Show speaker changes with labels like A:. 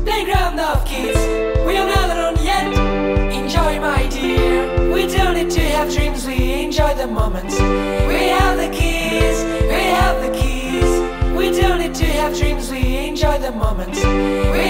A: playground of kids. We are not alone yet. Enjoy, my dear. We don't need to have dreams, we enjoy the moment. We have the keys, we have the keys. We don't need to have dreams, we enjoy the moment. We